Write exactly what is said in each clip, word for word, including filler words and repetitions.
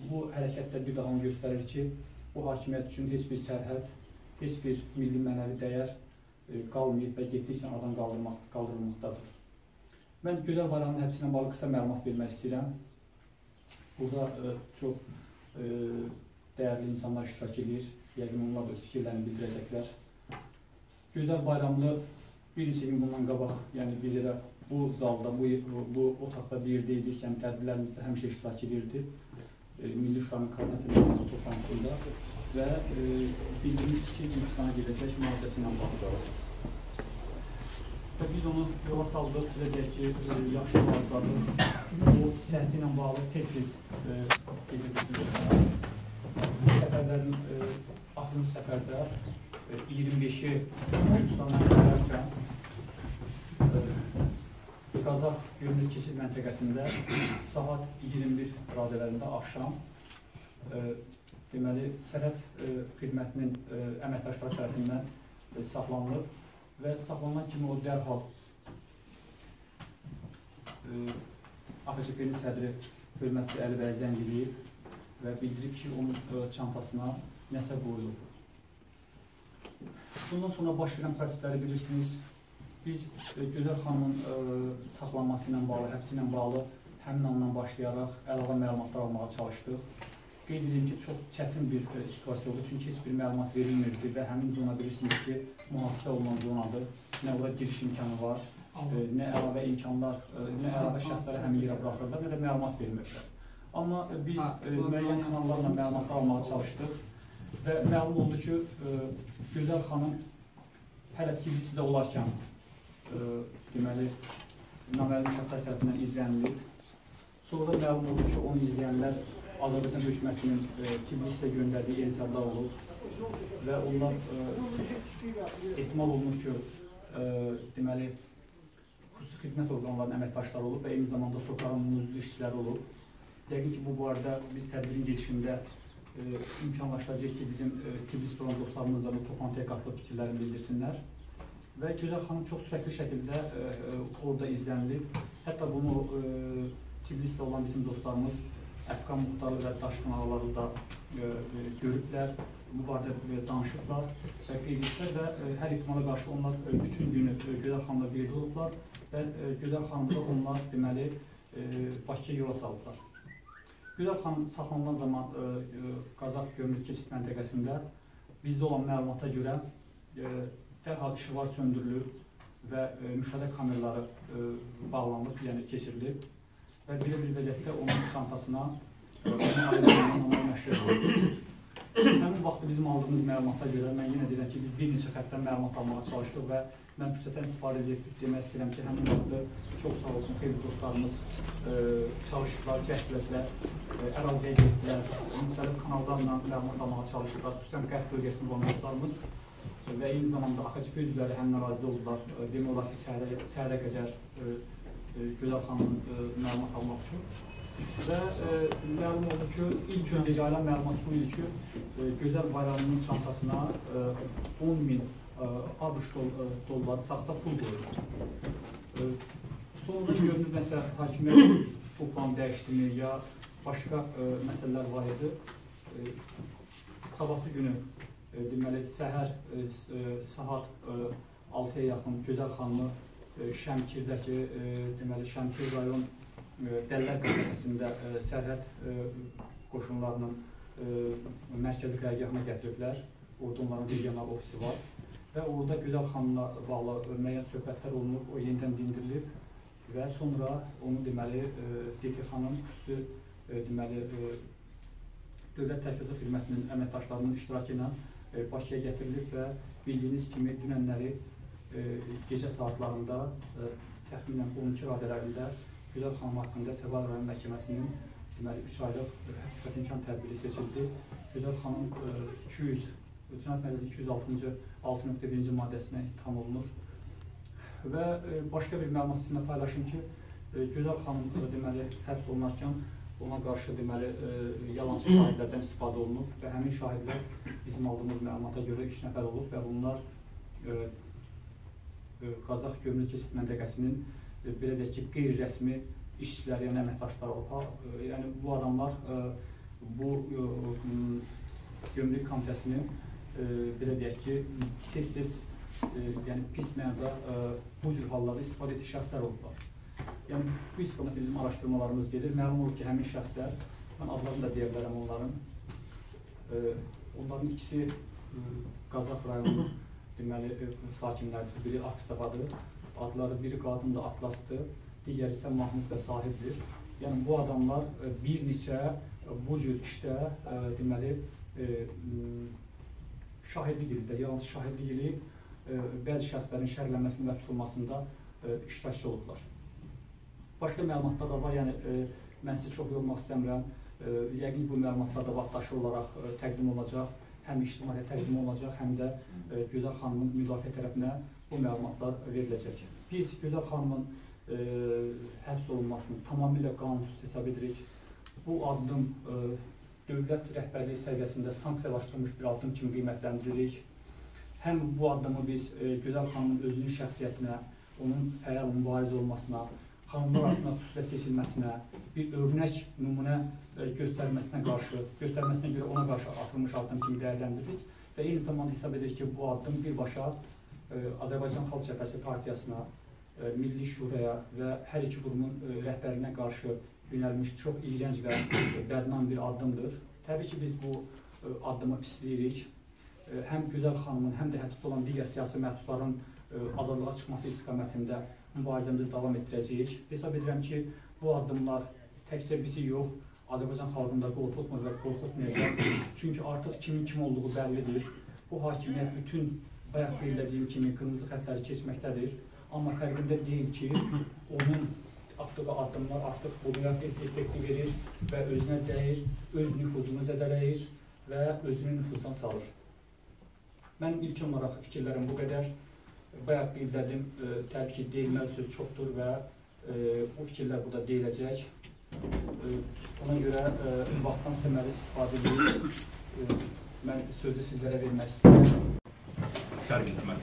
bu hərəkətlər bir daha onu göstərir ki, bu hakimiyyət üçün heç bir sərhəd, heç bir milli mənəvi dəyər qalmayıb və getdikcə aradan qaldırmaq, qaldırılmaqdadır. Mən Gözəl Bayramının həbsi ilə bağlı qısa məlumat vermək istəyirəm. Burada e, çox e, dəyərli insanlar iştirak edir, yəqin onlar da öz fikirlərini bildirəcəklər. Gözəl Bayramlı bir neçə gün bundan qabaq, yəni biz elə bu zalda, bu, bu otaqda bir yerdə idik, yəni tədbirlərimizdə həmişə iştirak edirdi. E, Milli Şuranın koordinasiya toplantısında və e, bildirmişdik ki, Gürcistana gedəcək müalicəsi ilə bağlı. Və biz onu yola saldıq, bizə deyək ki, e, yaxşı bağlıqlardır. Bu səhti ilə bağlı tez-tez e, gedirdik Gürcistana. Bu səfərlərin e, axırıncı səfərdə e, iyirmi beşi Gürcistandan gələrkən Qazax Gömrük keçid məntəqəsində saat iyirmi bir radələrində axşam e, deməli, sərhəd e, xidmətinin e, əməkdaşları tərəfindən e, saxlanılıb və saxlanan kimi o dərhal e, A X C P-nin sədri hörmətli Əli bəy zəng edib və bildirib ki, onun e, çantasına nəsə qoyulub. Bundan sonra baş verən prosesləri bilirsiniz. Biz e, Gözəl xanımın e, saxlanması ilə bağlı, həbsi ilə bağlı həmin andan başlayaraq əlavə məlumatlar almağa çalışdıq. Qeyd edeyim ki, çox çətin bir e, situasiya oldu, çünki heç bir məlumat verilmirdi və həmin zona bilirsiniz ki, mühafizə olunan zonadır. Nə ora giriş imkanı var, e, nə əlavə imkanlar, e, nə əlavə şəxsləri həmin yerə buraxırlar, nə də məlumat vermirlər. Amma e, biz e, müəyyən kanallarla məlumatlar almağa çalışdıq və məlum oldu ki, e, Gözəl xanım hələ Tiflisdə olarkən e, deməli, naməlum şəxslər tərəfindən izlənilib. Sonra məlum oldu ki, onu izləyənlər Azərbaycan hökumətinin e, Tiflisdə göndərdiyi ensarlar olub və onlar e, ehtimal olunur ki, e, deməli, xüsusi xidmət orqanlarının əməkdaşları olub və eyni zamanda SOCAR-ın müzli işçiləri olub. Yəqin ki, bu barədə biz tədbirin gedişində e, imkanlaşdıracaq ki, bizim e, Tiflisdə olan dostlarımız da bu toplantıya qatılıb fikirlərini bildirsinlər. Və Gözəl xanım çox sürətli şəkildə e, e, orada izlənilib. Hətta bunu e, Tiflisdə olan bizim dostlarımız Əfqan Muxtarı və Daşqın ağaları da e, e, görüblər, bu barədə e, danışıblar və qeyd etdilər və e, hər ihtimala qarşı onlar e, bütün günü e, Gözəl xanımla birlikdə olublar və e, Gözəl xanımda onlar deməli e, Bakıya yola salıblar. Gözəl xanım saxlanılan zaman e, e, Qazax Gömrük keçid məntəqəsində bizdə olan məlumata görə e, dərhal işıqlar söndürülüb və e, müşahidə kameraları e, bağlanıb, yəni keçirilib. Və belə bir vəziyyətdə onun çantasına onun ayrıcalığından ona məşğul oldu. Həmin vaxtda bizim aldığımız məlumata görə mən yenə deyirəm ki, biz bir neçə xəttdən məlumat almağa çalışdıq və mən fürsətdən istifadə edib demək istəyirəm ki, həmin vaxtda çox sağ olsun, xeyli dostlarımız e, çalışdılar, cəhdlədilər, e, əraziyə getdilər, müxtəlif kanallarla məlumat almağa çalışdılar, xüsusən qərb bölgəsində olan dostlarımız və eyni zamanda A X C P üzvləri həmin ərazidə oldular, e, demək olar ki, səhərə, səhərə qədər e, Gözəl xanımın e, məlumat almaq üçün. Və e, məlum oldu ki, ilk öncə yayılan məlumat bu idi ki, e, Gözəl Bayramının çantasına e, on min e, ABŞ dol, e, dolları saxta pul qoyulur. E, sonra görünür nəsə hakimiyyət bu plan dəyişdimi ya başqa e, məsələlər var idi. E, sabahsı günü e, deməli, səhər e, saat e, altıya yaxın Gözəl xanımı Şəmkirdəki, e, deməli, Şəmkir rayon e, Dəllər qəsəbəsində e, sərhəd e, qoşunlarının e, mərkəzi qərargahına gətiriblər. Orada onların regional ofisi var və orada Gözəl xanımla bağlı müəyyən söhbətlər olunub, o yenidən dindirilib və sonra onu deməli, D K xanım xüsusi e, deməli, e, Dövlət Təhlükəsizlik Xidmətinin əməkdaşlarının iştirakı ilə e, Bakıya gətirilib və bildiyiniz kimi dünənləri E, gecə saatlarında e, təxminən on iki radələrində Gözəl xanım haqqında Səbəl rayon məhkəməsinin deməli, üç aylıq həbs qəti imkan tədbiri seçildi. Gözəl xanım e, iki yüz, Cinayət Məcəlləsinin iki yüz altıncı altı nöqtə birinci maddəsinə ittiham olunur. Və e, başqa bir məlumat sizinlə paylaşım ki, e, Gözəl xanım e, deməli, həbs olunarkən ona qarşı deməli, e, yalancı şahidlərdən istifadə olunub və həmin şahidlər bizim aldığımız məlumata görə üç nəfər olub və bunlar e, Qazax Gömrük keçid məntəqəsinin belə deyək ki, qeyri-rəsmi işçiləri, yəni əməkdaşları olub. Yəni bu adamlar bu Gömrük Komitəsinin belə deyək ki, tez-tez yəni pis mənada bu cür hallarda istifadə etdiyi şəxslər oldular. Yəni bu istiqamətdə bizim araşdırmalarımız gedir. Məlum olur ki, həmin şəxslər, mən adlarını da deyə bilərəm onların. Onların ikisi Qazax rayonu deməli sakinlərdir. Biri Akstafadır, adları biri qadındır, Atlasdır, digəri isə Mahmud və Sahibdir. Yəni bu adamlar bir neçə bu cür işdə deməli şahidlik edirlər, yalnız şahidlik edib bəzi şəxslərin şərhlənməsində və tutulmasında iştirakçı olublar. Başqa məlumatlar da var, yəni mən sizə çox yormaq istəmirəm. Yəqin bu məlumatlar da vaxtaşı olaraq təqdim olacaq, həm ictimaiyyətə təqdim olacaq, həm də Gözəl xanımın müdafiə tərəfinə bu məlumatlar veriləcək. Biz Gözəl xanımın həbs olunmasını tamamilə qanunsuz hesab edirik. Bu addım dövlət rəhbərliyi səviyyəsində sanksiyalaşdırılmış bir addım kimi qiymətləndiririk. Həm bu addımı biz Gözəl xanımın özünün şəxsiyyətinə, onun fəal mübariz olmasına, xanımlar arasında xüsusilə seçilməsinə, bir örnək nümunə göstərməsinə qarşı, göstərməsinə görə ona qarşı atılmış addım kimi dəyərləndiririk və eyni zamanda hesab edirik ki, bu addım birbaşa Azərbaycan Xalq Cəbhəsi Partiyasına, Milli Şuraya və hər iki qurumun rəhbərinə qarşı yönəlmiş çox iyrənc və bədnam bir addımdır. Təbii ki, biz bu addımı pisləyirik. Həm Gözəl xanımın, həm də həbsdə olan digər siyasi məhbusların azadlığa çıxması istiqamətində mübarizəmizi davam etdirəcəyik. Hesab edirəm ki, bu addımlar təkcə bizi yox, Azərbaycan xalqında qorxutmur və qorxutmayacaq. Çünki artıq kimin kim olduğu bəllidir. Bu hakimiyyət bütün bayaq qeydlədiyim kimi qırmızı xətləri keçməkdədir. Amma fərqində deyil ki, onun atdığı addımlar artıq bugünə effekti verir və özünə dəyir, öz nüfuzunu zədələyir və özünü nüfuzdan salır. Mənim ilk olaraq fikirlərim bu qədər. Bayaq qeydlədim, təbii ki, deyilməli söz çoxdur və bu fikirlər burada deyiləcək. Ona görə vaxtdan səmərli istifadə edib, mən sözü sizlərə vermək istəyirəm. Fərq etməz.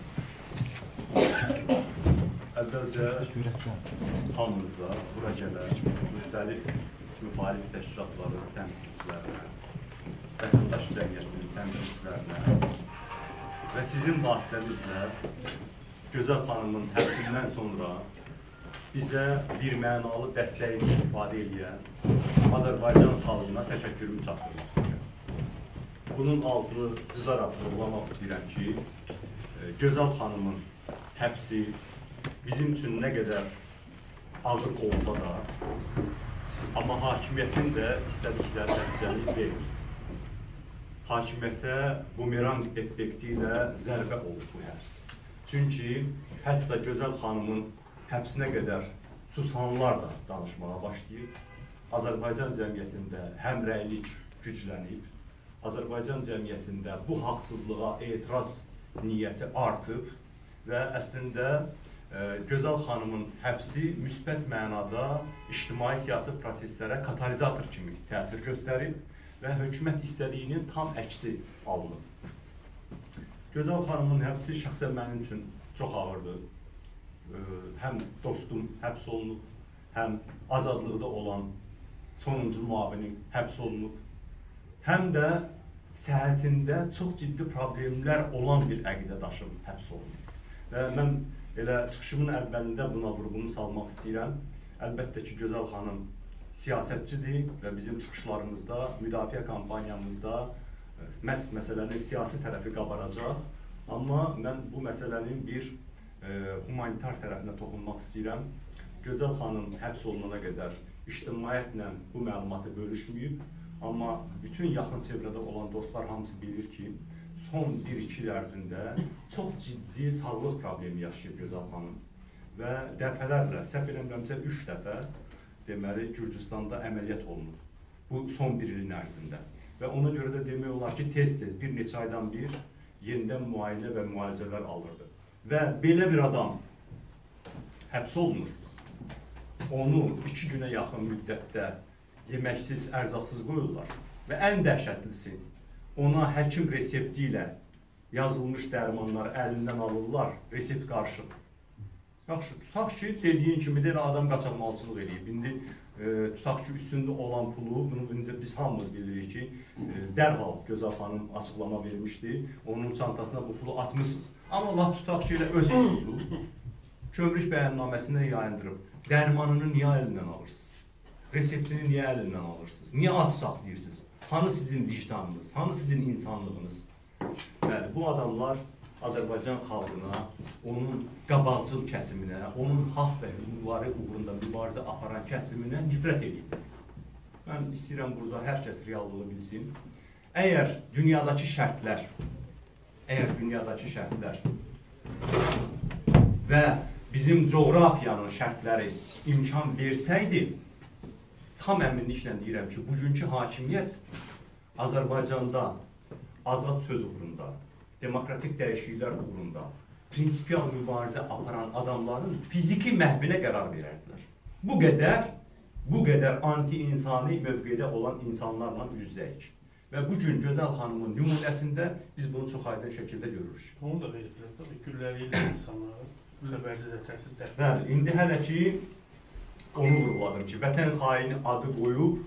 Əvvəlcə hamınıza, bura gələk, müxtəlif müxalif təşkilatların təmsilçilərinə, vətəndaş cəmiyyətinin təmsilçilərinə və sizin vasitənizlə Gözəl xanımın həbsindən sonra bizə bir mənalı dəstəyini ifadə edən Azərbaycan xalqına təşəkkürümü çatdırmaq istəyirəm. Bunun altını qızaraq vurgulamaq istəyirəm ki, Gözəl xanımın həbsi bizim üçün nə qədər ağır olsa da, amma hakimiyyətin də istədikləri nəticəni verir. Hakimiyyətə bumerang effekti ilə zərbə olub bu həbs. Çünki hətta Gözəl xanımın həbsinə qədər susanlar da danışmağa başlayıb. Azərbaycan cəmiyyətində həmrəylik güclənib. Azərbaycan cəmiyyətində bu haqsızlığa etiraz niyyəti artıb və əslində Gözəl xanımın həbsi müsbət mənada ictimai-siyasi proseslərə katalizator kimi təsir göstərib və hökumət istədiyinin tam əksi alınıb. Gözəl xanımın həbsi şəxsən mənim üçün çox ağırdır. Həm dostum həbs olunub, həm azadlıqda olan sonuncu müavinim həbs olunub, həm də səhhətində çox ciddi problemlər olan bir əqidədaşım həbs olunub. Və mən elə çıxışımın əvvəlində buna vurğunu salmaq istəyirəm. Əlbəttə ki, Gözəl xanım siyasətçidir və bizim çıxışlarımızda, müdafiə kampaniyamızda məhz məsələnin siyasi tərəfi qabaracaq. Amma mən bu məsələnin bir humanitar tərəfinə toxunmaq istəyirəm. Gözəl xanım həbs olunana qədər ictimaiyyətlə bu məlumatı bölüşməyib. Amma bütün yaxın çevrədə olan dostlar hamısı bilir ki, son bir-iki il ərzində çox ciddi sağlıq problemi yaşayıb Gözəl xanım. Və dəfələrlə, səhv eləmirəmsə üç dəfə deməli Gürcüstanda əməliyyat olunub. Bu son bir ilin ərzində. Və ona görə də demək olar ki, tez-tez bir neçə aydan bir yenidən müayinə və müalicələr alırdı. Və belə bir adam həbs olunur. Onu iki günə yaxın müddətdə yeməksiz, ərzaqsız qoyurlar. Və ən dəhşətlisi, ona həkim resepti ilə yazılmış dərmanlar əlindən alırlar, resept qarşı. Yaxşı, tutaq ki, dediyin kimi də adam qaçaqmalçılıq edib. İndi e, tutaq ki, üstündə olan pulu, bunu indi biz hamımız bilirik ki, e, dərhal Gözəl xanım açıqlama vermişdi, onun çantasına bu pulu atmışsınız. Amma laf tutaq ki, elə öz pulu, kömrük bəyannaməsindən yayındırıb, dərmanını niyə əlindən alırsınız? Reseptini niyə əlindən alırsınız? Niyə aç saxlayırsınız? Hanı sizin vicdanınız? Hanı sizin insanlığınız? Yəni, bu adamlar Azərbaycan xalqına, onun qabaqcıl kəsiminə, onun haqq və hüquqları uğrunda mübarizə aparan kəsiminə nifrət edir. Mən istəyirəm burada hər kəs reallığı bilsin. Əgər dünyadakı şərtlər, əgər dünyadakı şərtlər və bizim coğrafiyanın şərtləri imkan versəydi, tam əminliklə deyirəm ki, bugünkü hakimiyyət Azərbaycanda azad söz uğrunda, demokratik dəyişikliklər uğrunda, prinsipial mübarizə aparan adamların fiziki məhvinə qərar verərdilər. Bu qədər, bu qədər anti-insani mövqedə olan insanlarla üz-üzəyik. Və bugün Gözəl xanımın nümunəsində biz bunu çox aydın şəkildə görürük. Onu da verirlər, tabii, gülləliylə insanlara, xəbərsiz ətərsiz dəfə. Bəli, indi hələ ki, onu vuruladım ki, vətən xaini adı qoyub,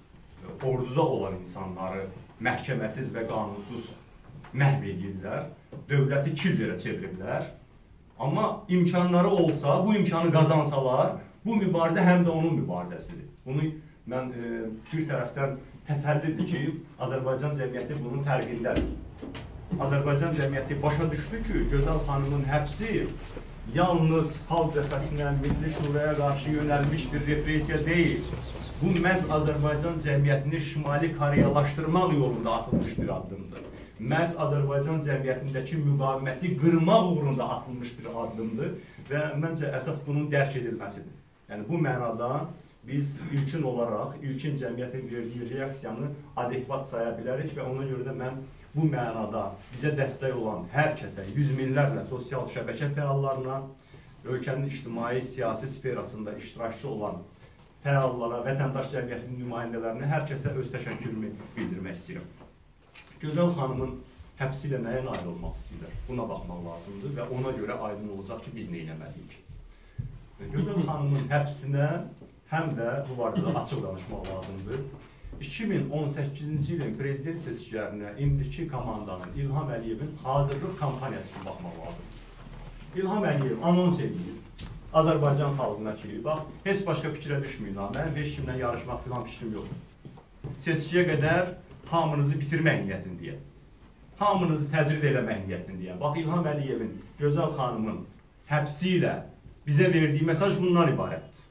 orduda olan insanları məhkəməsiz və qanunsuz məhv edirlər, dövləti killərə çeviriblər. Amma imkanları olsa, bu imkanı qazansalar, bu mübarizə həm də onun mübarizəsidir. Bunu mən e, bir tərəfdən təsəllidir ki, Azərbaycan cəmiyyəti bunun fərqindədir. Azərbaycan cəmiyyəti başa düşdü ki, Gözəl xanımın həbsi yalnız xalq cəbhəsinə, Milli Şuraya qarşı yönəlmiş bir repressiya deyil. Bu məhz Azərbaycan cəmiyyətini şimali koreyalaşdırmaq yolunda atılmış bir addımdır. Məhz Azərbaycan cəmiyyətindəki müqaviməti qırmaq uğrunda atılmış bir addımdır və məncə əsas bunun dərk edilməsidir. Yəni bu mənada biz ilkin olaraq, ilkin cəmiyyətin verdiyi reaksiyanı adekvat saya bilərik və ona görə də mən bu mənada bizə dəstək olan hər kəsə, yüz minlərlə sosial şəbəkə fəallarına, ölkənin ictimai, siyasi sferasında iştirakçı olan fəallara, vətəndaş cəmiyyətinin nümayəndələrinə hər kəsə öz təşəkkürümü bildirmək istəyirəm. Gözəl xanımın həbsi ilə nəyə nail olmaq istəyirlər? Buna baxmaq lazımdır və ona görə aydın olacaq ki, biz nə eləməliyik. Gözəl xanımın həbsinə həm də bu barədə açıq danışmaq lazımdır. iki min on səkkizinci ilin prezident seçkilərinə indiki komandanın İlham Əliyevin hazırlıq kampaniyası kimi baxmaq lazımdır. İlham Əliyev anons edir Azərbaycan xalqına ki, bax, heç başqa fikrə düşməyin, mənim heç kimlə yarışmaq filan fikrim yoxdur. Seçkiyə qədər hamınızı bitirmək niyyətindəyəm. Hamınızı təcrid eləmək niyyətindəyəm. Bax, İlham Əliyevin, Gözəl xanımın həbsi ilə bizə verdiyi mesaj bundan ibarətdir.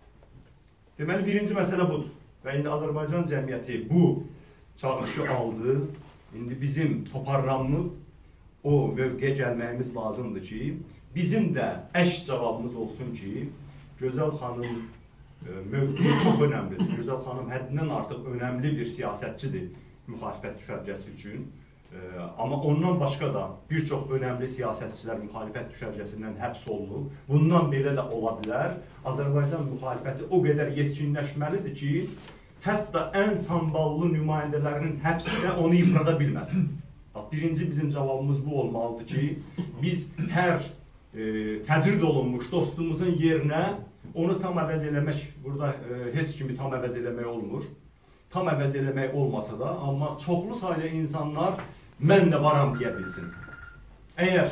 Deməli, birinci məsələ budur. Və indi Azərbaycan cəmiyyəti bu çağırışı aldı. İndi bizim toparlanıb o mövqeyə gəlməyimiz lazımdır ki, bizim də əks cavabımız olsun ki, Gözəl xanım mövqeyi çox önəmlidir. Gözəl xanım həddindən artıq önəmli bir siyasətçidir müxalifət düşərgəsi üçün. Amma ondan başqa da bir çox önəmli siyasətçilər müxalifət düşərgəsindən həbs olunub. Bundan belə də ola bilər. Azərbaycan müxalifəti o qədər yetkinləşməlidir ki, hətta ən samballı nümayəndələrinin həbsi də onu yıprada bilməsin. Birinci bizim cavabımız bu olmalıdır ki, biz hər e, təcrid olunmuş dostumuzun yerinə onu tam əvəz eləmək, burada e, heç kimi tam əvəz eləmək olmur. Tam əvəz eləmək olmasa da, amma çoxlu sayda insanlar mən də varam deyə bilsin. Əgər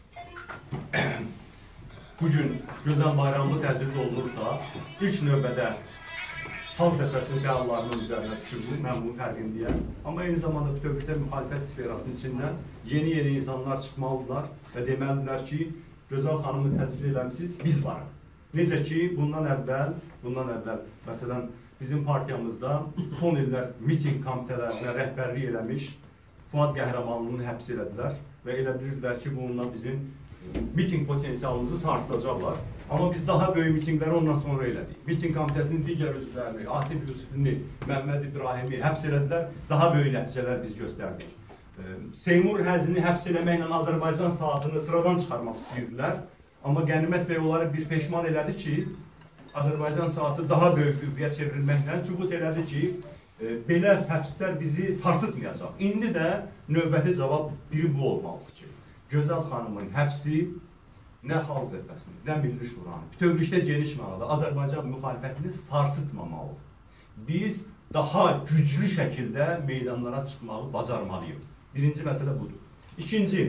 bugün Gözəl Bayramlı təcrid olunursa, ilk növbədə xalq cəbhəsinin fəallarının üzərinə düşürdü, mən bunun fərqindəyəm. Amma eyni zamanda bütövlükdə müxalifət sferasının içindən yeni-yeni insanlar çıxmalıdırlar və deməlilər ki, Gözəl xanımı təcrid eləmişsiniz, biz varıq. Necə ki, bundan əvvəl, bundan əvvəl, məsələn, bizim partiyamızda son illər miting komitələrinə rəhbərlik eləmiş Fuad Qəhrəmanlının həbs elədilər və elə bilirdilər ki, bununla bizim miting potensialımızı sarsılacaqlar. Amma biz daha böyük mitingləri ondan sonra elədik. Miting komitəsinin digər üzvlərini, Asif Yusufini, Məmməd İbrahimi həbs elədilər, daha böyük nəticələr biz göstərdik. Seymur Həzini həbs eləməklə Azərbaycan saatını sıradan çıxarmaq istəyirdilər. Amma Qənimət bəy onları bir peşman elədi ki, Azərbaycan saatı daha böyük qüvvəyə çevrilməklə sübut elədi ki, belə həbslər bizi sarsıtmayacaq. İndi də növbəti cavab biri bu olmalıdır ki, Gözəl xanımın həbsi nə xalq cəbhəsini, nə Milli Şuranı, bütövlükdə geniş mənada Azərbaycan müxalifətini sarsıtmamalıdır. Biz daha güclü şəkildə meydanlara çıxmağı bacarmalıyıq. Birinci məsələ budur. İkinci,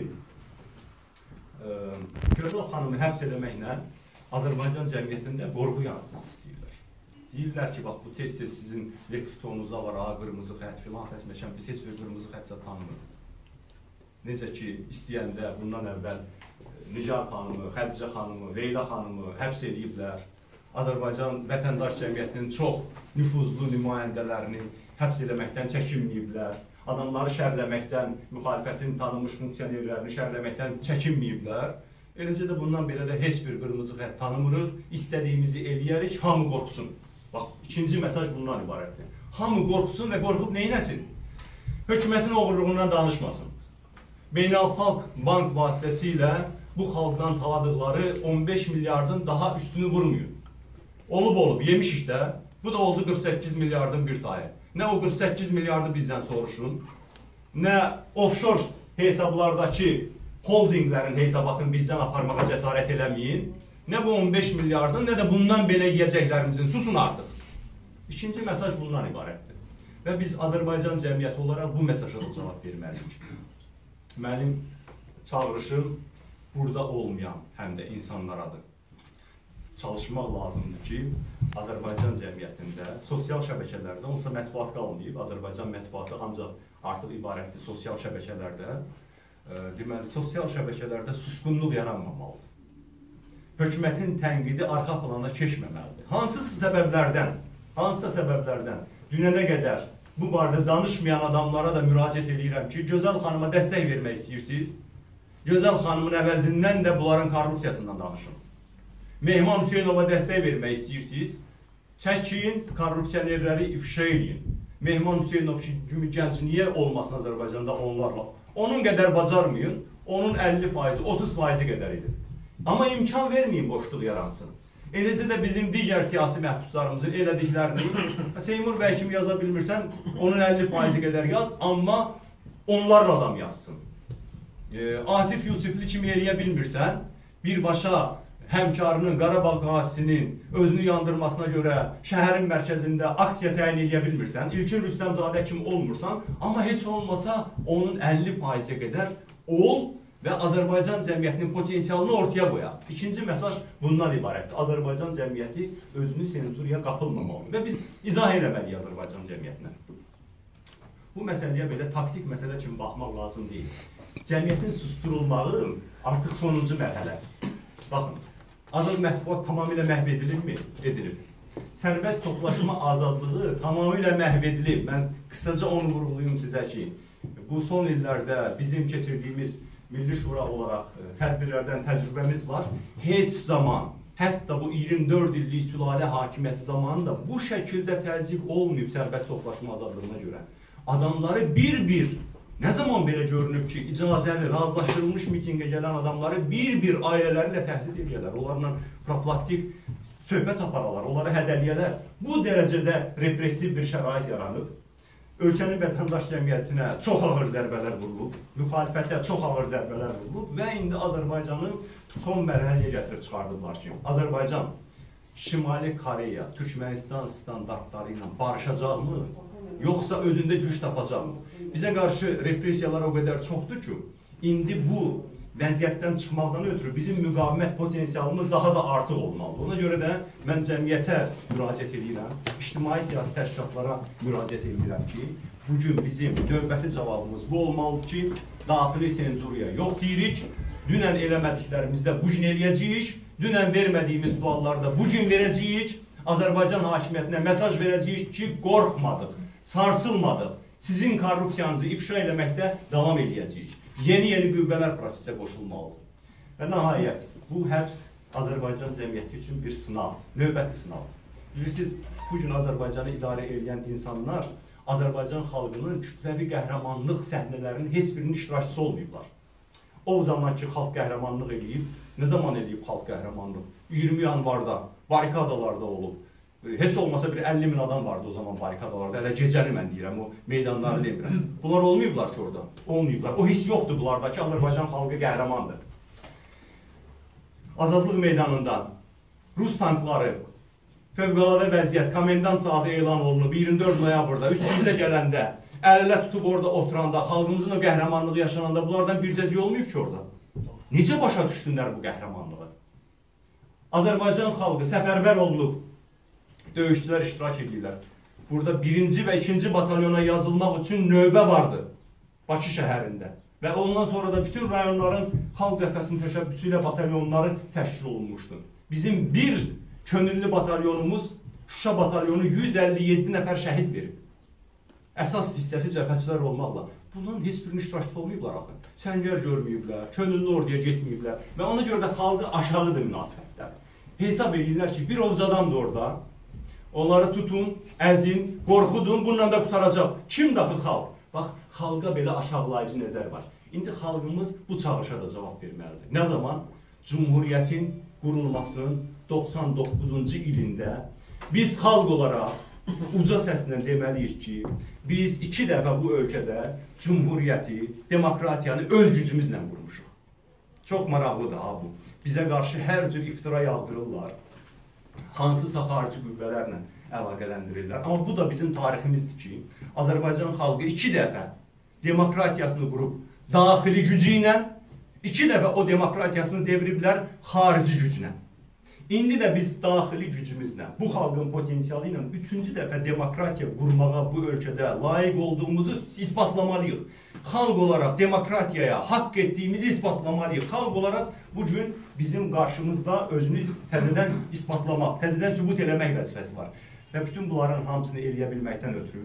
Gözəl xanımı həbs eləməklə Azərbaycan cəmiyyətində qorxu yaratmaq istəyirlər. Deyirlər ki, bax, bu tez-tez sizin leksiktonunuzda var, ha, qırmızı xət, filan xət məkan, biz heç bir qırmızı xətsə tanımırıq. Necə ki, istəyəndə bundan əvvəl Nigar xanımı, Xədicə xanımı, Leyla xanımı həbs ediblər. Azərbaycan vətəndaş cəmiyyətinin çox nüfuzlu nümayəndələrini həbs eləməkdən çəkinməyiblər. Adamları şərləməkdən, müxalifətin tanınmış funksionerlərini şərləməkdən çəkinməyiblər. Eləcə də bundan belə də heç bir qırmızı xət tanımırıq, istədiyimizi eləyərik, hamı qorxsun. Bax, ikinci mesaj bundan ibarətdir. Hamı qorxsun və qorxub neynəsin? Hökumətin oğurluğundan danışmasın. Beynəlxalq bank vasitəsilə bu xalqdan taladıqları on beş milyardın daha üstünü vurmayın. Olub olub, yemişik də, bu da oldu qırx səkkiz milyardın bir tayı. Nə o qırx səkkiz milyardı bizdən soruşun, nə offshore hesablardakı holdinglərin hesabatını bizdən aparmağa cəsarət eləməyin, nə bu on beş milyardın, nə də bundan belə yiyəcəklərimizin, susun artıq. İkinci mesaj bundan ibarətdir. Və biz Azərbaycan cəmiyyəti olaraq bu mesaja da cavab verməliyik. Mənim çağırışım burada olmayan həm də insanlaradır. Çalışmaq lazımdır ki, Azərbaycan cəmiyyətində, sosial şəbəkələrdə, onsa mətbuat qalmayıb, Azərbaycan mətbuatı ancaq artıq ibarətdir sosial şəbəkələrdə, e, deməli, sosial şəbəkələrdə susqunluq yaranmamalıdır. Hökumətin tənqidi arxa plana keçməməlidir. Hansısa səbəblərdən, hansısa səbəblərdən dünənə qədər bu barədə danışmayan adamlara da müraciət edirəm ki, Gözəl xanıma dəstək vermək istəyirsiniz, Gözəl xanımın əvəzindən də bunların korrupsiyasından danışın. Mehman Hüseynova dəstək vermək istəyirsiniz, çəkin, korrupsionerləri ifşa edin. Mehman Hüseynov kimi gənc niyə olmasın Azərbaycanda onlarla? Onun qədər bacarmayın, onun əlli faizi, otuz faizi qədər edin. Amma imkan verməyin boşluq yaransın. Eləcə də bizim digər siyasi məhbuslarımızın elədiklərini, Seymur bəy kimi yaza bilmirsən, onun əlli faizi qədər yaz, amma onlarla adam yazsın. E, Asif Yusifli kimi eləyə bilmirsən, birbaşa həmkarının, Qarabağ qazisinin özünü yandırmasına görə şəhərin mərkəzində aksiya təyin edə bilmirsən, İlkin Rüstəmzadə kimi olmursan, amma heç olmasa onun əlli faizə qədər ol və Azərbaycan cəmiyyətinin potensialını ortaya qoyaq. İkinci mesaj bundan ibarətdir. Azərbaycan cəmiyyəti özünü senzuriya qapılmamalıdır və biz izah eləməliyik Azərbaycan cəmiyyətinə. Bu məsələyə belə taktik məsələ kimi baxmaq lazım deyil. Cəmiyyətin susturulmağı artıq sonuncu mərhələdir. Baxın, azad mətbuat tamamilə məhv edilibmi? Edilib. Sərbəst toplaşma azadlığı tamamilə məhv edilib. Mən qısaca onu vurğulayım sizə ki, bu son illərdə bizim keçirdiyimiz Milli Şura olaraq tədbirlərdən təcrübəmiz var. Heç zaman, hətta bu iyirmi dörd illik sülalə hakimiyyəti zamanında bu şəkildə təzyiq olmayıb sərbəst toplaşma azadlığına görə. Adamları bir-bir, nə zaman belə görünüb ki, icazəli, razılaşdırılmış mitingə gələn adamları bir-bir ailələri ilə təhdid edirlər, onlarla profilaktik söhbət aparalar, onları hədəliyələr. Bu dərəcədə repressiv bir şərait yaranıb. Ölkənin vətəndaş cəmiyyətinə çox ağır zərbələr vurulub, müxalifətə çox ağır zərbələr vurulub və indi Azərbaycanı son mərhələyə gətirib çıxardıblar ki, Azərbaycan Şimali Koreya, Türkmənistan standartları ilə barışacaqmı, yoxsa özündə güc tapacaqmı? Bizə qarşı repressiyalar o qədər çoxdur ki, indi bu vəziyyətdən çıxmaqdan ötürü bizim müqavimət potensialımız daha da artıq olmalıdır. Ona görə də mən cəmiyyətə müraciət edirəm, ictimai siyasi təşkilatlara müraciət edirəm ki, bugün bizim növbəti cavabımız bu olmalıdır ki, daxili senzuriya yox deyirik, dünən eləmədiklərimizdə bugün eləyəcəyik, dünən vermədiyimiz suallarda bugün verəcəyik, Azərbaycan hakimiyyətinə mesaj verəcəyik ki, qorxmadıq, sarsılmadıq, sizin korrupsiyanızı ifşa eləməkdə davam eləyəcəyik. Yeni-yeni qüvvələr prosesə qoşulmalıdır. Və nəhayət, bu həbs Azərbaycan cəmiyyəti üçün bir sınav, növbəti sınav. Bilirsiniz, bugün Azərbaycanı idarə edən insanlar Azərbaycan xalqının kütləvi qəhrəmanlıq səhnələrinin heç birinin iştirakçısı olmayıblar. O zaman ki, xalq qəhrəmanlıq eləyib, nə zaman eləyib xalq qəhrəmanlıq? iyirmi yanvarda barikadalarda olub. Heç olmasa bir əlli min adam vardı o zaman barikadalarda. Hələ gecəni mən deyirəm, o meydanları demirəm. Bunlar olmayıblar ki orada. Olmayıblar. O hiss yoxdur bunlarda ki, Azərbaycan xalqı qəhrəmandır. Azadlıq meydanından Rus tankları fövqəladə vəziyyət, komendant saatı elan olunub iyirmi dörd noyabrda üstümüzə gələndə, əllə tutub orada oturanda, xalqımızın o qəhrəmanlığı yaşananda bunlardan bircəci olmayıb ki orada. Necə başa düşsünlər bu qəhrəmanlığı? Azərbaycan xalqı səfərbər olunub, döyüşçülər iştirak edirlər. Burada birinci və ikinci batalyona yazılmaq üçün növbə vardı Bakı şəhərində. Və ondan sonra da bütün rayonların xalq cəbhəsinin təşəbbüsü ilə batalyonları təşkil olunmuşdu. Bizim bir könüllü batalyonumuz, Şuşa batalyonu yüz əlli yeddi nəfər şəhid verib. Əsas hissəsi cəbhəçilər olmaqla. Bunların heç birinin iştirakçı olmayıblar axı. Səngər görməyiblər, könüllü orduya getməyiblər və ona görə də xalqı aşağıdır münasibətlər. Hesab edirlər ki, bir ovc adamdır orada, onları tutun, əzin, qorxudun, bununla da qutaracaq. Kim daxı xalq? Bax, xalqa belə aşağılayıcı nəzər var. İndi xalqımız bu çağırışa da cavab verməlidir. Nə zaman? Cumhuriyyətin qurulmasının doxsan doqquzuncu ilində biz xalq olaraq uca səslə deməliyik ki, biz iki dəfə bu ölkədə cumhuriyyəti, demokratiyanı öz gücümüzlə qurmuşuq. Çox maraqlıdır ha bu. Bizə qarşı hər cür iftira yağdırırlar. Hansısa xarici qüvvələrlə əlaqələndirirlər. Amma bu da bizim tariximizdir ki, Azərbaycan xalqı iki dəfə demokratiyasını qurub daxili gücü ilə, iki dəfə o demokratiyasını devriblər xarici güclə. İndi də biz daxili gücümüzlə, bu xalqın potensialı ilə üçüncü dəfə demokratiya qurmağa bu ölkədə layiq olduğumuzu isbatlamalıyıq. Xalq olaraq demokratiyaya haqq etdiyimizi isbatlamalıyıq. Xalq olaraq bugün bizim qarşımızda özünü təzədən isbatlamaq, təzədən sübut eləmək vəzifəsi var. Və bütün bunların hamısını eləyə bilməkdən ötürü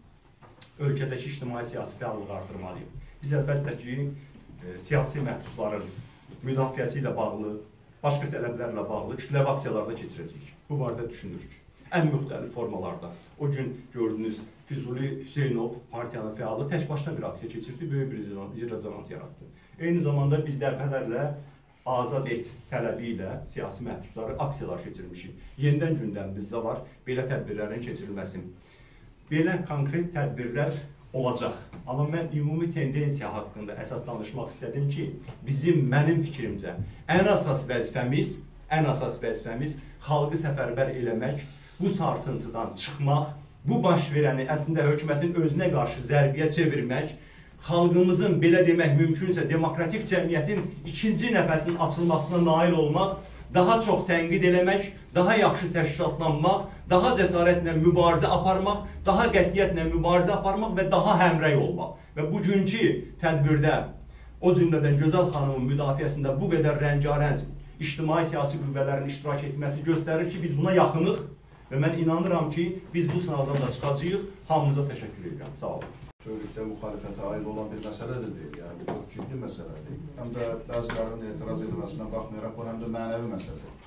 ölkədəki ictimai-siyasi fəallığı artırmalıyıq. Biz əlbəttə ki, e, siyasi məhbusların müdafiəsi ilə bağlı, başqa tələblərlə bağlı kütləvi aksiyalarda keçirəcəyik. Bu barədə düşünürük. Ən müxtəlif formalarda. O gün gördünüz, Füzuli Hüseynov, partiyanın fəalı, tək başına bir aksiya keçirdi, böyük bir rezonans yaratdı. Eyni zamanda biz dəfələrlə azad et tələbi ilə siyasi məhbusları aksiyalar keçirmişik. Yenidən gündəmimizdə var, belə tədbirlərin keçirilməsi. Belə konkret tədbirlər olacaq. Amma mən ümumi tendensiya haqqında əsas danışmaq istədim ki, bizim, mənim fikrimcə, ən əsas vəzifəmiz, ən əsas vəzifəmiz xalqı səfərbər eləmək, bu sarsıntıdan çıxmaq, bu baş verəni əslində hökumətin özünə qarşı zərbiyə çevirmək, xalqımızın, belə demək mümkünsə, demokratik cəmiyyətin ikinci nəfəsinin açılmasına nail olmaq, daha çox tənqid eləmək, daha yaxşı təşkilatlanmaq, daha cəsarətlə mübarizə aparmaq, daha qətiyyətlə mübarizə aparmaq və daha həmrəy olmaq. Və bugünkü tədbirdə, o cümlədən Gözəl xanımın müdafiəsində bu qədər rəngarəng ictimai-siyasi qüvvələrin iştirak etməsi göstərir ki, biz buna yaxınıq və mən inanıram ki, biz bu sınavdan da çıxacağıq. Hamınıza təşəkkür edirəm. Sağ olun. Bütövlükdə müxalifətə aid olan bir məsələ də deyil. Yəni, bu çox ciddi məsələdir. Həm də bəzilərinin etiraz edilməsinə baxmayaraq, bu həm də mənəvi məsələdir.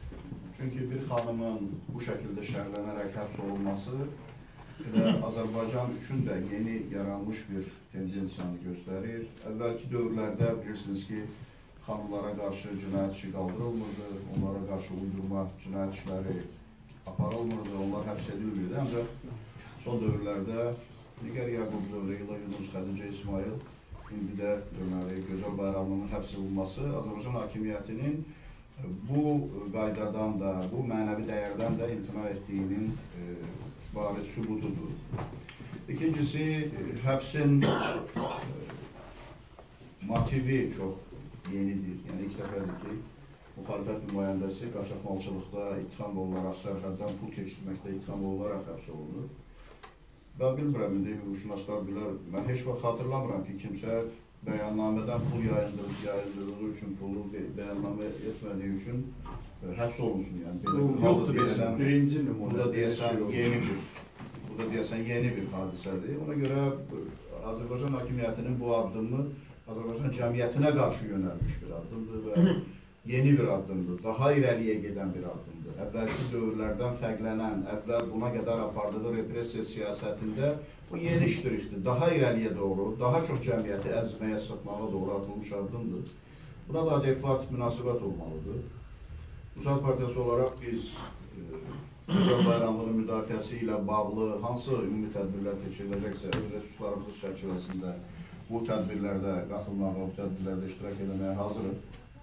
Çünki bir xanımın bu şəkildə şərlənərək həbs olunması elə Azərbaycan üçün də yeni yaranmış bir tendensiyanı göstərir. Əvvəlki dövrlərdə bilirsiniz ki, xanımlara qarşı cinayət işi qaldırılmırdı, onlara qarşı uydurma cinayət işləri aparılmırdı, onlar həbs edilmirdi. Həm də son dövrlərdə Nigar Yaqub dövrü ilə Yunus Xədicə İsmail, indi də deməli, Gözəl Bayramlının həbs olunması Azərbaycan hakimiyyətinin bu qaydadan da, bu mənəvi dəyərdən də imtina etdiyinin e, bariz sübutudur. İkincisi, e, həbsin e, motivi çox yenidir. Yəni, ilk dəfədir ki, müxalifət nümayəndəsi qaçaqmalçılıqda ittiham olunaraq, sərhəddən pul keçirməkdə ittiham olunaraq həbs olunur. Ben bilmirəm, indi hüquqşünaslar bilər, mən heç vaxt xatırlamıram ki, kimsə bəyannamədən pul yayındırıb, yayındırdığı üçün, pulu bəyannamə etmədiyi üçün həbs olunsun. Yəni, yoxdur deyəsən, birinci nümunə deyəsən yeni bir, bu da deyəsən yeni bir hadisədir. Ona görə Azərbaycan hakimiyyətinin bu addımı Azərbaycan cəmiyyətinə qarşı yönəlmiş bir addımdır və yeni bir addımdır, daha irəliyə gedən bir addımdır. Əvvəlki dövrlərdən fərqlənən, əvvəl buna qədər apardığı repressiya siyasətində bu yeni iştirikdir, daha irəliyə doğru, daha çox cəmiyyəti əzməyə, sıxmağa doğru atılmış addımdır. Buna da adekvat münasibət olmalıdır. Müsaad Partiyası olaraq biz Gözəl Bayramlının müdafiəsi ilə bağlı hansı ümumi tədbirlər keçiriləcəksə, öz resurslarımız çərçivəsində bu tədbirlərdə qatılmağa, bu tədbirlərdə iştirak etməyə hazırıq.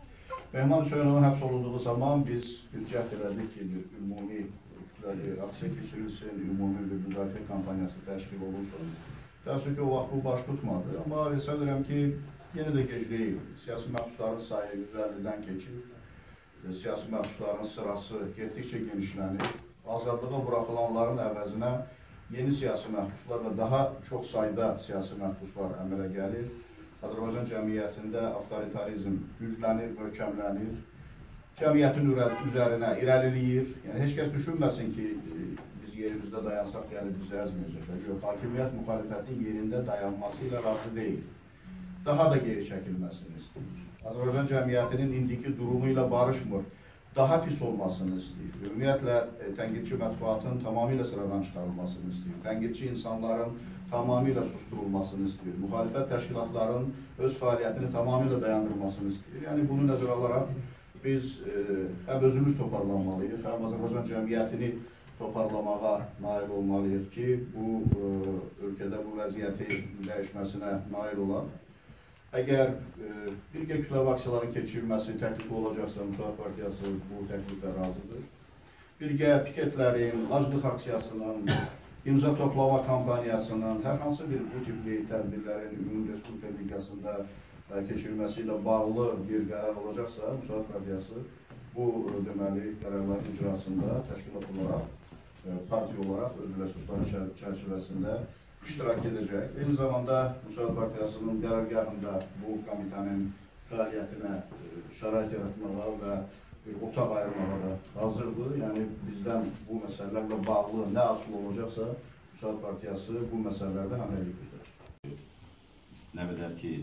Mehman Hüseynovun həbs olunduğu zaman biz bir cəhd elədik ki, bir ümumi aksiya keçirilsin, ümumi bir müdafiə kampaniyası təşkil olunsun. Təəssüf ki, o vaxt bu baş tutmadı. Amma hesab edirəm ki, yenə də gec deyil. Siyasi məhbusların sayı yüz əllidən keçir. Siyasi məhbusların sırası getdikcə genişlənir. Azadlığa buraxılanların əvəzinə yeni siyasi məhbuslar və daha çox sayda siyasi məhbuslar əmələ gəlir. Azərbaycan cəmiyyətində avtoritarizm güclənir, möhkəmlənir. Cəmiyyətin üzərinə irəliləyir. Yəni, heç kəs düşünməsin ki, biz yerimizdə dayansaq, yəni bizi əzməyəcəklər. Yox, hakimiyyət müxalifətin yerində dayanması ilə razı deyil. Daha da geri çəkilməsini istəyir. Azərbaycan cəmiyyətinin indiki durumu ilə barışmır. Daha pis olmasını istəyir. Ümumiyyətlə, tənqidçi mətbuatın tamamilə sıradan çıxarılmasını istəyir. Tənqidçi insanların tamamilə susturulmasını istəyir. Müxalifət təşkilatların öz fəaliyyətini tamamilə dayandırılmasını istəyir. Yəni, bunu nəzərə alaraq biz e, həm özümüz toparlanmalıyıq, həm Azərbaycan cəmiyyətini toparlamağa nail olmalıyıq ki, bu e, ölkədə bu vəziyyəti dəyişməsinə nail olaq. Əgər e, birgə kütləvi aksiyaların keçirilməsi təklifi olacaqsa, Müsavat Partiyası bu təklifə razıdır. Birgə piketlərin, aclıq aksiyasının, imza toplama kampaniyasının, hər hansı bir bu tipli tədbirlərin Ümumi Respublika miqyasında keçirilməsi ilə bağlı bir qərar olacaqsa, Müsavat Partiyası bu deməli qərarların icrasında təşkilat olaraq, partiya olaraq öz resursları çərçivəsində iştirak edəcək. Eyni zamanda Müsavat Partiyasının qərargahında bu komitənin fəaliyyətinə şərait yaratmağa və bir otaq ayırmağa da hazırdır. Yəni, bizdən bu məsələlərlə bağlı nə asıl olacaqsa, Müsavat Partiyası bu məsələlərdə həmrəylik göstərir. Nə qədər ki,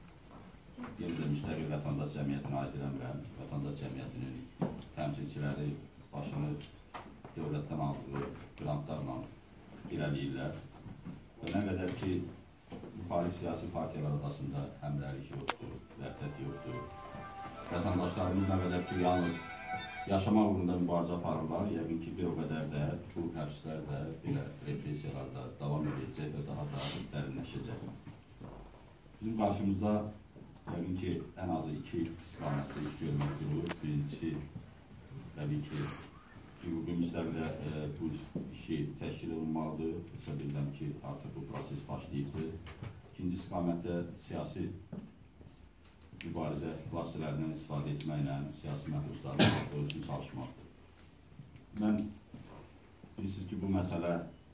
yenidə müstəqil vətəndaş cəmiyyətinə aid eləmirəm, vətəndaş cəmiyyətinin təmsilçiləri başını dövlətdən aldığı grantlarla irəliyirlər. Və nə qədər ki, müxalif siyasi partiyalar arasında həmrəylik yoxdur, vəhdət yoxdur. Vətəndaşlarımız nə qədər ki, yalnız yaşamaq uğrunda mübarizə aparırlar, yəqin ki, bir o qədər də bu həbslər də, belə repressiyalarda davam edəcək və daha da dərinləşəcək. Bizim qarşımızda yəqin ki, ən azı iki istiqamətdə iş görmək durur. Birincisi, təbii ki, hüquqi müstəvidə e, bu işi təşkil olunmalıdır. Hesab edirəm ki, artıq bu proses başlayıbdır. İkinci istiqamətdə siyasi mübarizə vasitələrindən istifadə etməklə siyasi məhbuslarla ölçün çalışmaqdır. Mən bilirsiniz ki, bu məsələ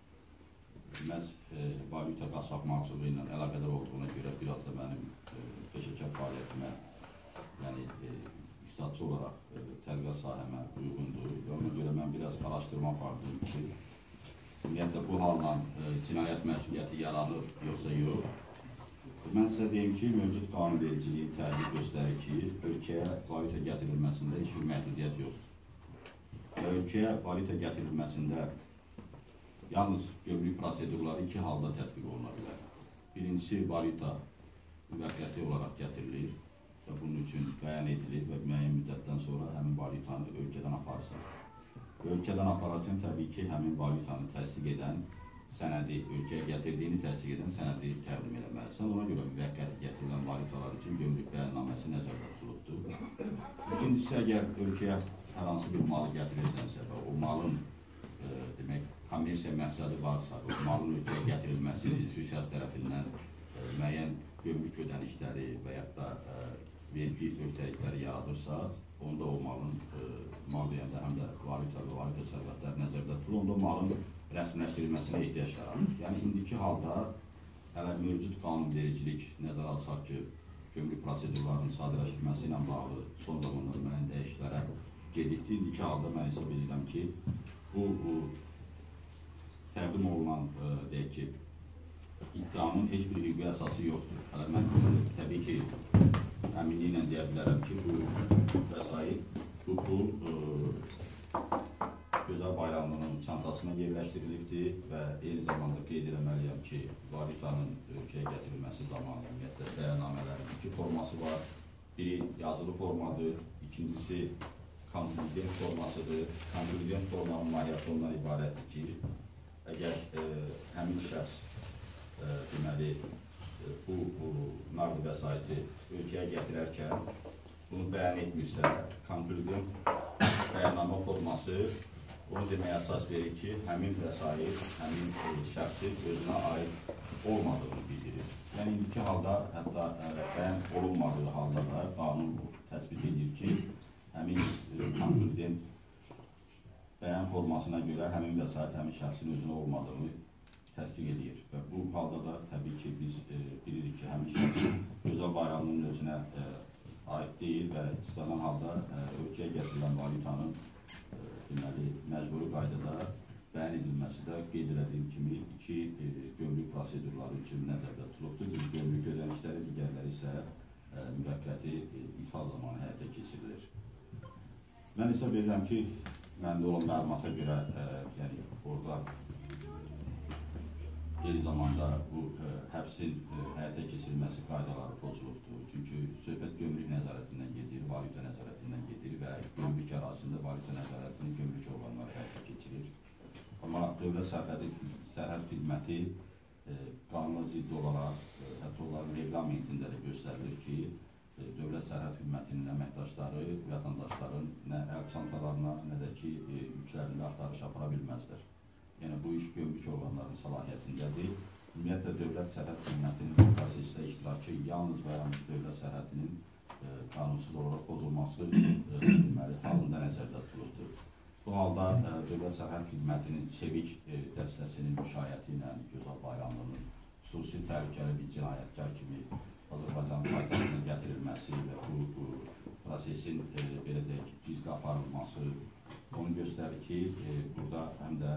məhz e, valyuta qaçaqmalçılığı ilə əlaqədar olduğuna görə biraz da mənim e, peşəkar fəaliyyətimə, yəni e, iqtisadçı olaraq e, tədqiqat sahəmə uyğundur. Və ona görə mən biraz araşdırma apardım ki, ümumiyyətlə bu halla e, cinayət məsuliyyəti yaranır, yoxsa yox. Mən sizə deyim ki, mövcud qanunvericiliyin təhlil göstərir ki, ölkəyə valyuta gətirilməsində heç bir məhdudiyyət yoxdur. Və ölkəyə valyuta gətirilməsində yalnız gömrük prosedurları iki halda tətbiq oluna bilər. Birincisi, valyuta müvəqqəti olaraq gətirilir və bunun üçün bəyan edilir və müəyyən müddətdən sonra həmin valyutanı ölkədən aparsın. Ölkədən apararkən təbii ki, həmin valyutanı təsdiq edən sənədi, ölkəyə gətirdiyini təsdiq edən sənədi təqdim eləməlisən. Ona görə müvəqqəti gətirilən valyutalar üçün gömrük bəyannaməsi nəzərdə tutulubdur. İkincisi, əgər ölkəyə hər hansı bir malı gətirirsənsə və o malın e, demək, kommersiya məqsədi varsa, o malın ölkəyə gətirilməsi fiziki şəxs tərəfindən e, müəyyən gömrük ödənişləri və yaxud da e, vergi öhdəlikləri yaradırsa, onda o malın e, mal deyəndə həm də valyuta və valyuta sərvətləri nəzərdə tutulur, onda o malın rəsmiləşdirilməsinə ehtiyac yaranır. Yəni, indiki halda hələ mövcud qanunvericilik nəzərə alsaq ki, gömrük prosedurlarının sadələşdirilməsi ilə bağlı son zamanlarda müəyyən dəyişikliklərə gedikdir. İndiki halda mən hesab edirəm ki, bu, bu təqdim olunan, e, deyək ki, iddianın heç bir hüquqi əsası yoxdur. Hələ mən təbii ki, əminliklə deyə bilərəm ki, bu vəsait, bu pul e, Gözəl Bayramlının çantasına yerləşdirilibdir və eyni zamanda qeyd eləməliyəm ki, valyutanın ölkəyə gətirilməsi zamanı ümumiyyətlə bəyannamələrin iki forması var. Biri yazılı formadır, ikincisi konkludent formasıdır. Konkludent formanın mahiyyəti ondan ibarətdir ki, əgər e, həmin şəxs e, deməli, e, bu, bu nağd vəsaiti ölkəyə gətirərkən bunu bəyan etmirsə, konkretin bəyannamə forması onu deməyə əsas verir ki, həmin vəsait, həmin şəxsin özünə aid olmadığını bildirir. Yəni, indiki halda, hətta bəyan olunmadığı halda da qanun təsbit edir ki, həmin konkretin bəyan formasına görə həmin vəsait, həmin şəxsin özünə olmadığını təsdiq edir. Və bu halda da təbii ki, biz bilirik ki, həmin şəxsin Gözəl Bayramlının özünə aid deyil və istənilən halda ölkəyə gətirilən valyutanın deməli, məcburi qaydada bəyan edilməsi də qeyd edildiyim kimi iki gömrük prosedurları üçün nəzərdə tutulubdur. Gömrük ödənişləri, digərləri isə müvəqqəti ithal zamanı həyata keçirilir. Mən hesab edirəm ki, məndə olan məlumata görə, yəni orada eyni zamanda bu həbsin həyata keçirilməsi qaydaları pozulubdur. Çünki söhbət gömrük nəzarətindən gedir, valyuta nəzarətindən gedir və gömrük ərazisində valyuta nəzarətini gömrük orqanları həyata keçirir. Amma dövlət sərhəd xidməti qanuna ciddi olaraq, hətta onların reglamentində də göstərilir ki, dövlət sərhəd xidmətinin əməkdaşları, vətəndaşların nə əl çantalarına, nə də ki, yüklərində axtarış apara bilməzdir. Yəni, bu iş gömrük orqanlarının səlahiyyətindədir. Ümumiyyətlə, dövlət sərhəd xidmətinin bu prosesdə iştirakı yalnız və yalnız dövlət sərhədinin qanunsuz olaraq pozulması halında nəzərdə tutulubdur. Bu halda dövlət sərhəd xidmətinin Çevik dəstəsinin müşayiəti ilə Gözəl Bayramlının xüsusi təhlükəli bir cinayətkar kimi Azərbaycan paytaxtına gətirilməsi və bu prosesin belə deyək, gizli aparılması onu göstərir ki, burada həm də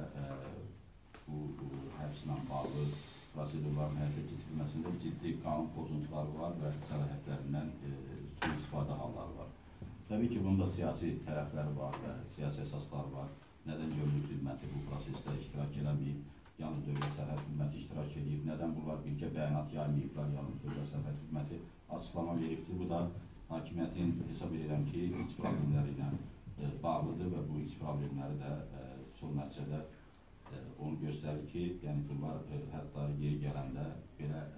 bu həbslə bağlı prosedurların həyata keçirilməsində ciddi qanun pozuntuları var və səlahiyyətlərindən sui-istifadə halları var. Təbii ki, bunun da siyasi tərəfləri var və siyasi əsasları var. Nədən gömrük xidməti bu prosesdə iştirak eləməyib, yalnız dövlət sərhəd xidməti iştirak edib, nədən bunlar birgə bəyanat yaymayıblar, yalnız dövlət sərhəd xidməti açıqlama veribdir. Bu da hakimiyyətin hesab edirəm ki, iç problemləri ilə bağlıdır və bu iç problemləri də son nəticədə onu göstərir ki, yəni bunlar hətta yeri gələndə belə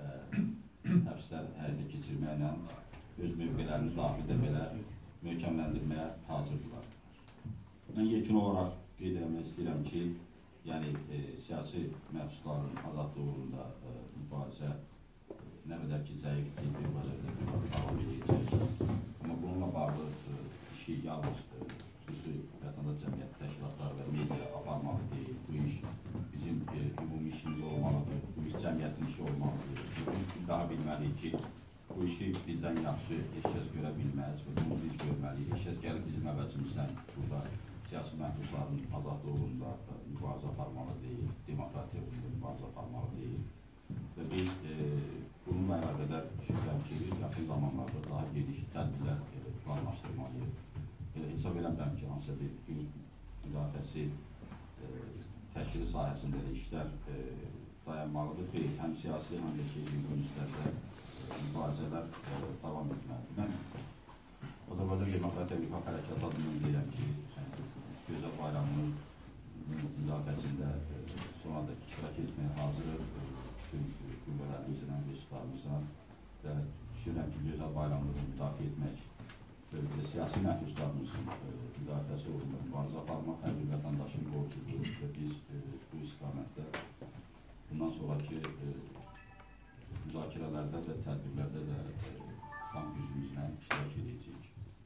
həbslər həyata keçirməklə öz mövqələrini daxildə belə möhkəmləndirməyə hazırdırlar. Mən yekun olaraq qeyd eləmək istəyirəm ki, yəni siyasi məhbusların azadlığı uğrunda mübarizə nə qədər ki, zəifdir, bir vəziyyətdə davam edəcək. Amma bununla bağlı işi yalnız xüsusi vətəndaş cəmiyyət təşkilatları və media aparmalı deyil. Bu iş bizim ümumi işimiz olmalıdır, bu iş cəmiyyətin işi olmalıdır. Biz daha bilməliyik ki, bu işi bizdən yaxşı heç kəs görə bilməz və bunu biz görməliyik. Heç kəs gəlib bizim əvəzimizdən burada siyasi məhbusların azadlığı uğrunda mübarizə aparmalı deyil, demokratiya uğrunda mübarizə aparmalı deyil. Və biz bununla əlaqədar düşünürəm ki, yaxın zamanlarda daha geniş tədbirlər planlaşdırmalıyıq. Hesab eləmirəm ki, hansısa bir gün müdafiəsi təşkili sahəsində də işlər dayanmalıdır ki, həm siyasi, həm də ki, günistlərdə mübarizələr davam etməlidir. Mən Azərbaycan Demokratiya Müqaviməti Hərəkatı adından deyirəm ki, Gözəl Bayramının müdafiəsində sonra da iştirak etməyə hazırıq bütün qüvvələrimizlə, resurslarımızla və düşünürəm ki, Gözəl Bayramını müdafiə etmək və siyasi məhbuslarımızın müdafiəsi uğrunda mübarizə aparmaq hər bir vətəndaşın borcudur və biz bu istiqamətdə bundan sonraki müzakirələrdə və tədbirlərdə də tam gücümüzlə iştirak